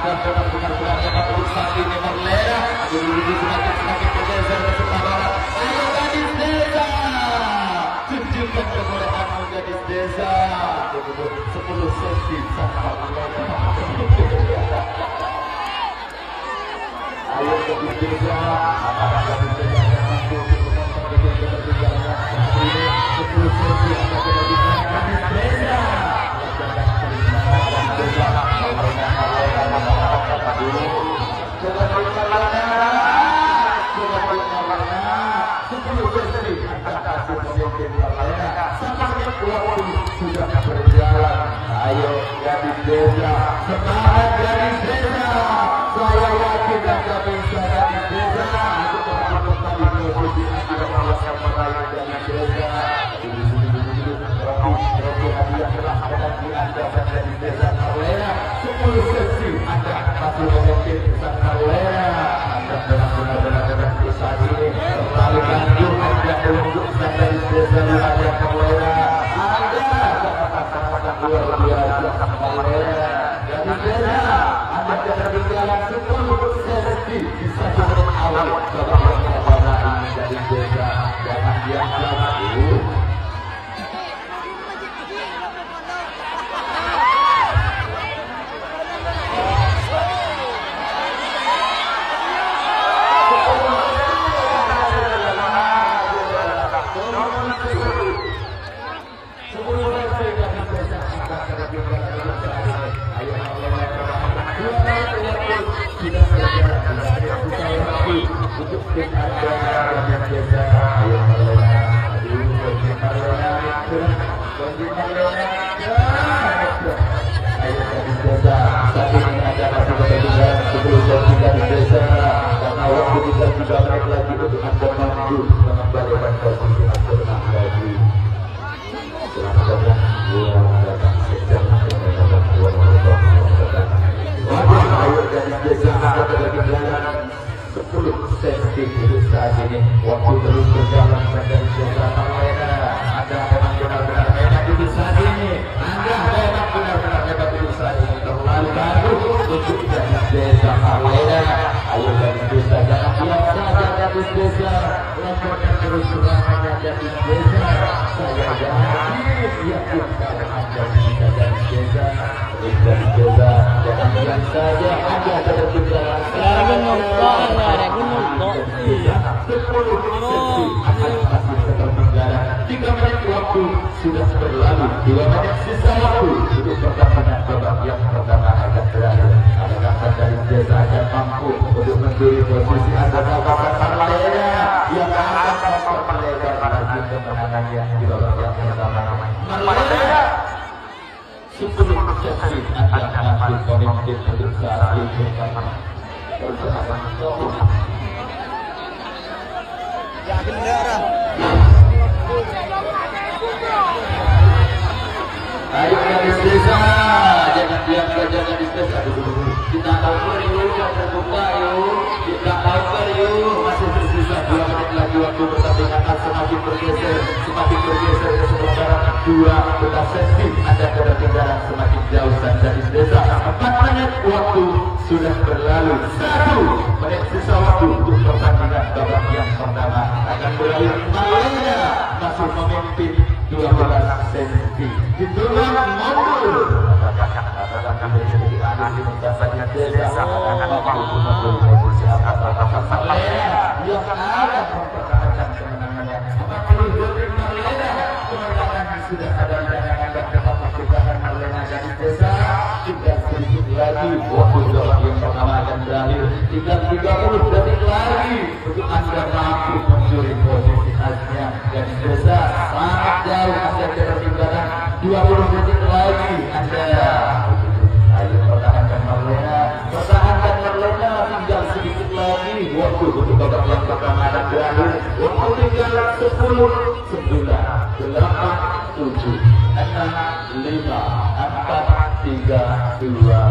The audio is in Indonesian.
Ada benar-benar hebat untuk saat ini Marlena. Dulu semakin bergeser ke sebelah barat. Ayo gadis desa, tunjukkan kemuliaan gadis desa. 10 senti sang Marlena. Ayo gadis desa, apakah gadis desa yang mampu untuk memperbaiki ketertinggalannya? Ini 10 senti ada ketertinggalan gadis desa. Sudah berjalan. Ayo gadis desa, semangat gadis desa. Saya yakin Anda bisa gadis desa untuk mendapatkan posisi akhir yang meraih gadis desa. Trofi hadiah telah ada di Anda dan gadis desa Marlena. 10 sesi Anda masih memimpin sang Marlena. Anda benar-benar usaha ini terlalu ganjil. Anda untuk sang gadis desa hadiah Marlena. Luar biasa Marlena. Gadis desa, Anda ketertinggalan 10 sesi di 1 menit awal. Babak yang pertama ini gadis desa, jangan diam-diam. Saat ini waktu terus berjalan pada desa Marlena. Anda memang benar-benar hebat untuk saat ini. Anda memang benar-benar hebat untuk saat ini. Terlalu baru untuk gadis desa Marlena. Ayo gadis desa, jangan diam saja gadis desa. Lakukan terus serangannya gadis desa. Saya yakin kalau Anda bisa gadis desa. Gadis desa, jangan diam saja. Anda ketertinggalan. Lagi nonton, lagi nonton. 10 sesi akan masih ketertinggalan. 3 menit waktu sudah berlalu. 2 menit sisa waktu untuk pertandingan babak yang pertama akan berakhir. Apakah sang gadis desa akan mampu untuk mencuri posisi antara kawasan Marlena yang akan memperlebar lagi kemenangannya di babak yang pertama? Marlena 10 sesi akan masih memimpin untuk saat ini. Yakin darah. Ayo gadis desa, jangan diam saja gadis desa. Kita cover yuk, terbuka yuk. Kita cover yuk. Masih tersisa 2 menit lagi waktu pertandingan semakin bergeser ke sebelah barat. 2 sesi Anda ketertinggalan semakin jauh sang gadis desa. 4 menit waktu sudah berlalu. 1 menit sisa waktu untuk pertandingan babak yang pertama akan berakhir. Marlena masih memimpin 12 senti. Ditulang mundur. Desa posisi Marlena yang akan mempertahankan kemenangannya. Marlena kemenangan sudah ada di tangan dan dapat mempertahankan Marlena gadis desa. Tinggal sedikit lagi waktu babak yang pertama akan berakhir. Tinggal 30 detik lagi untuk Anda mampu mencuri posisi khasnya gadis desa. Sangat jauh Anda ketertinggalan. 20 detik lagi Anda. Ayo pertahankan Marlena, tinggal sedikit lagi waktu untuk babak yang pertama akan berakhir. Waktu tinggal 10, 9, 8, 7, 6, 5, 4, 3, 2,